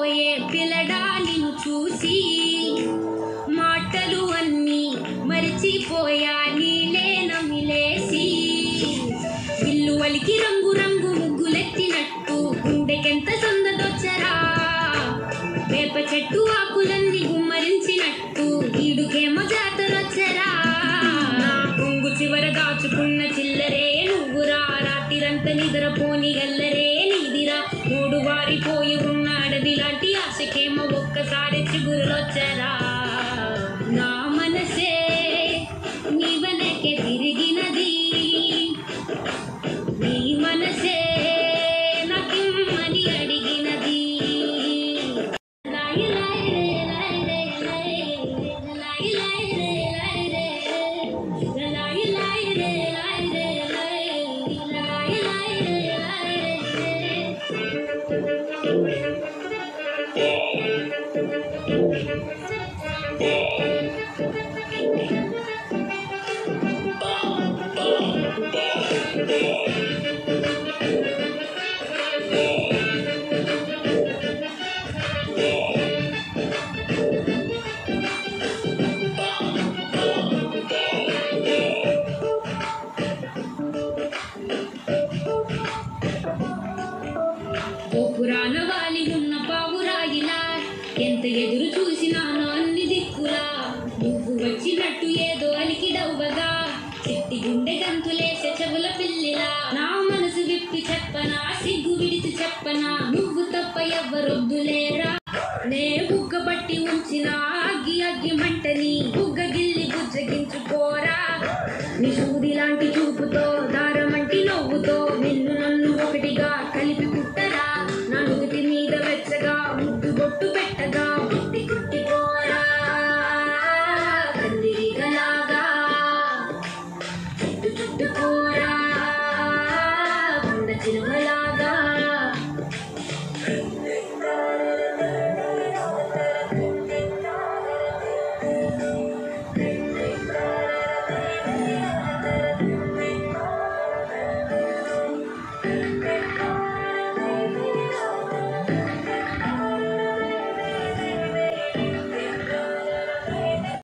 మురిసిపోయే పిల్లడా నిన్ను చూసి మాటలు అన్నీ మరిచిపోయా నీలే నమిలేసి ఇల్లు వలికి రంగు రంగు ముగ్గులెత్తినట్టు గుండెకెంత సందదొచ్చరా వేప చెట్టు ఆకులన్నీ గుమ్మరించినట్టు ఈడుకేమో జాతరొచ్చరా నా కొంగు చివర దాచుకున్న చిల్లరే నువ్వురా రాత్రిరంతా నిద్రపోని గల్లరే నీదిరా మూడు వారిపోయి ఉన్న అడవి లాంటి ఆశకేమో ఒక్కసారి చిగురులొచ్చరా నా మనసే నీ వెనకే తిరిగినది నీ మనసే నాకిమ్మని అడిగినది పురాణ వాలి ఉన్న పావురాయిలా ఎంత ఎదురు చూసినానో అన్ని దిక్కులా నువ్వు వచ్చినట్టు ఏదో అలికి డవ్వగా చెట్టి గుండె గంతులేసే చెవుల పిల్లిలా నా మనసు విప్పి చెప్పనా సిగ్గు విడిచి చెప్పనా నువ్వు తప్ప ఎవ్వరొద్దులేరా నే బుగ్గబట్టి ఉంచిన అగ్గి అగ్గి మంటని బుగ్గ గిల్లి బుజ్జగించుకోరా నీ సూది లాంటి చూపుతో